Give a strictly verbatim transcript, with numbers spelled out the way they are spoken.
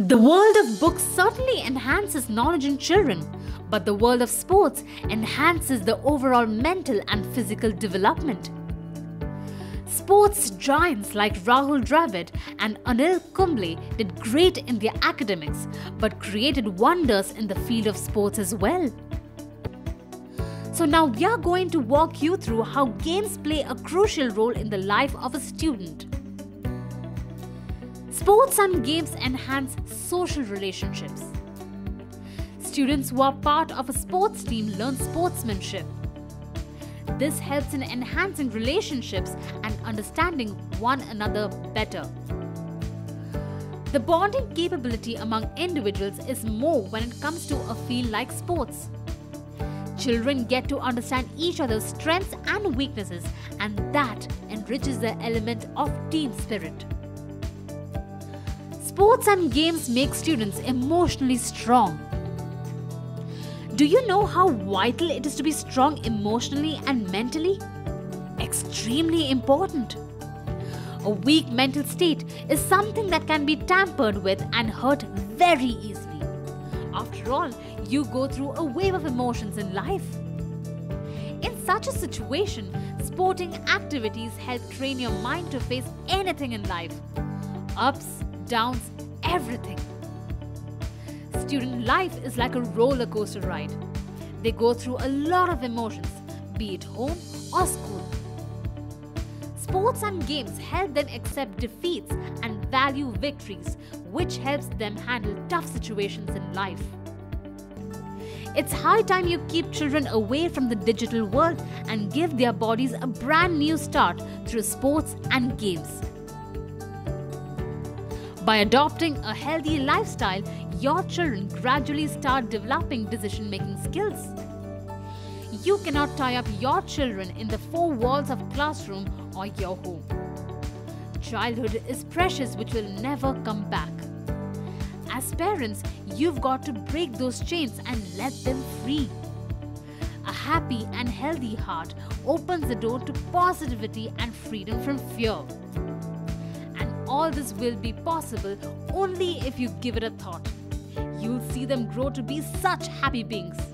The world of books certainly enhances knowledge in children, but the world of sports enhances the overall mental and physical development. Sports giants like Rahul Dravid and Anil Kumble did great in their academics, but created wonders in the field of sports as well. So now we are going to walk you through how games play a crucial role in the life of a student. Sports and games enhance social relationships. Students who are part of a sports team learn sportsmanship. This helps in enhancing relationships and understanding one another better. The bonding capability among individuals is more when it comes to a field like sports. Children get to understand each other's strengths and weaknesses, and that enriches the element of team spirit. Sports and games make students emotionally strong. Do you know how vital it is to be strong emotionally and mentally? Extremely important. A weak mental state is something that can be tampered with and hurt very easily. After all, you go through a wave of emotions in life. In such a situation, sporting activities help train your mind to face anything in life. Ups, downs, everything. Student life is like a roller coaster ride. They go through a lot of emotions, be it home or school. Sports and games help them accept defeats and value victories, which helps them handle tough situations in life. It's high time you keep children away from the digital world and give their bodies a brand new start through sports and games. By adopting a healthy lifestyle, your children gradually start developing decision-making skills. You cannot tie up your children in the four walls of classroom or your home. Childhood is precious, which will never come back. As parents, you've got to break those chains and let them free. A happy and healthy heart opens the door to positivity and freedom from fear. All this will be possible only if you give it a thought. You'll see them grow to be such happy beings.